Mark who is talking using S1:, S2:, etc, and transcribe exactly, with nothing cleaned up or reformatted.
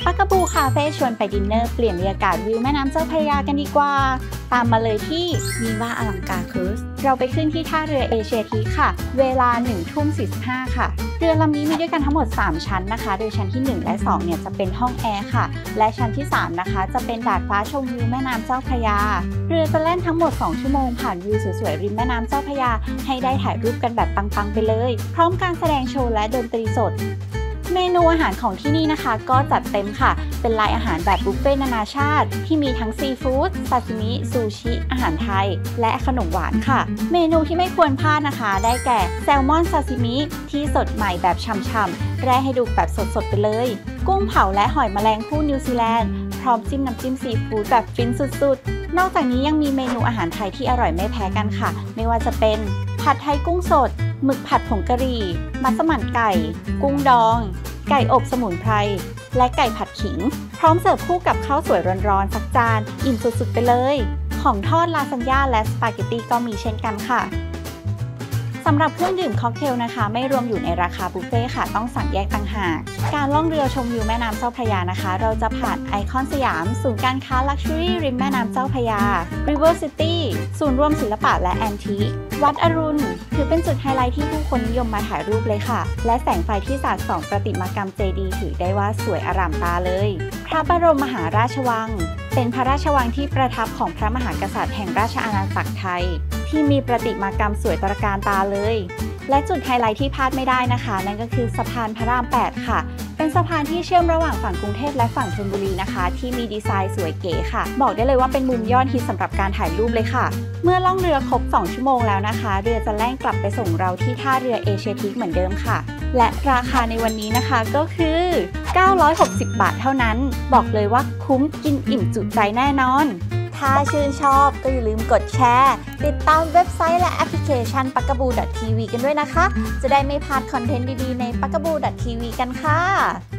S1: ปักกะบูคาเฟ่ชวนไปดินเนอร์เปลี่ยนบรรยากาศวิวแม่น้ำเจ้าพระยากันดีกว่าตามมาเลยที่วีวาอลังการครูซเราไปขึ้นที่ท่าเรือเอเชียทีค่ะเวลาหนึ่งทุ่มสี่สิบห้าค่ะเรือลำนี้มีด้วยกันทั้งหมดสามชั้นนะคะโดยชั้นที่หนึ่งและสองเนี่ยจะเป็นห้องแอร์ค่ะและชั้นที่สามนะคะจะเป็นดาดฟ้าชมวิวแม่น้ำเจ้าพระยาเรือจะแล่นทั้งหมดสองชั่วโมงผ่านวิวสวยๆริมแม่น้ำเจ้าพระยาให้ได้ถ่ายรูปกันแบบปังๆไปเลยพร้อมการแสดงโชว์และดนตรีสดเมนูอาหารของที่นี่นะคะก็จัดเต็มค่ะเป็นไลน์อาหารแบบบุฟเฟ่ต์นานาชาติที่มีทั้งซีฟู้ดซาซิมิซูชิอาหารไทยและขนมหวานค่ะเมนูที่ไม่ควรพลาดนะคะได้แก่แซลมอนซาซิมิที่สดใหม่แบบฉ่ำๆแร่ให้ดูแบบสดๆไปเลยกุ้งเผาและหอยแมลงภู่นิวซีแลนด์พร้อมจิ้มน้ำจิ้มซีฟู้ดแบบฟินสุดๆนอกจากนี้ยังมีเมนูอาหารไทยที่อร่อยไม่แพ้กันค่ะไม่ว่าจะเป็นผัดไทยกุ้งสดหมึกผัดผงกะหรี่มัสมั่นไก่กุ้งดองไก่อบสมุนไพรและไก่ผัดขิงพร้อมเสิร์ฟคู่กับข้าวสวยร้อนๆสักจานอิ่มสุดๆไปเลยของทอดลาซานญ่าและสปาเกตตี้ก็มีเช่นกันค่ะสำหรับเครื่องดื่มค็อกเทลนะคะไม่รวมอยู่ในราคาบุฟเฟ่ค่ะต้องสั่งแยกต่างหากการล่องเรือชมวิวแม่น้ำเจ้าพระยานะคะเราจะผ่านไอคอนสยามศูนย์การค้าลักชัวรี่ริมแม่น้ำเจ้าพระยา River City ศูนย์รวมศิลปะและแอนทิควัดอรุณถือเป็นจุดไฮไลท์ที่ผู้คนนิยมมาถ่ายรูปเลยค่ะและแสงไฟที่สาดส่องประติมากรรมเจดีย์ถือได้ว่าสวยอร่ามตาเลยพระบรมมหาราชวังเป็นพระราชวังที่ประทับของพระมหากษัตริย์แห่งราชอาณาจักรไทยที่มีประติมากรรมสวยตระการตาเลยและจุดไฮไลท์ที่พลาดไม่ได้นะคะนั่นก็คือสะพานพระรามแปดค่ะเป็นสะพานที่เชื่อมระหว่างฝั่งกรุงเทพและฝั่งธนบุรีนะคะที่มีดีไซน์สวยเก๋ค่ะบอกได้เลยว่าเป็นมุมยอดฮิตสำหรับการถ่ายรูปเลยค่ะเมื่อล่องเรือครบสองชั่วโมงแล้วนะคะเรือจะแล่นกลับไปส่งเราที่ท่าเรือเอเชียทีคเหมือนเดิมค่ะและราคาในวันนี้นะคะก็คือเก้าร้อยหกสิบบาทเท่านั้นบอกเลยว่าคุ้มกินอิ่มจุใจแน่นอนถ้าชื่นชอบก็อย่าลืมกดแชร์ติดตามเว็บไซต์และแอปพลิเคชัน ปักกะบู ดอท ที วี กันด้วยนะคะจะได้ไม่พลาดคอนเทนต์ดีๆใน ปักกะบู ดอท ที วี กันค่ะ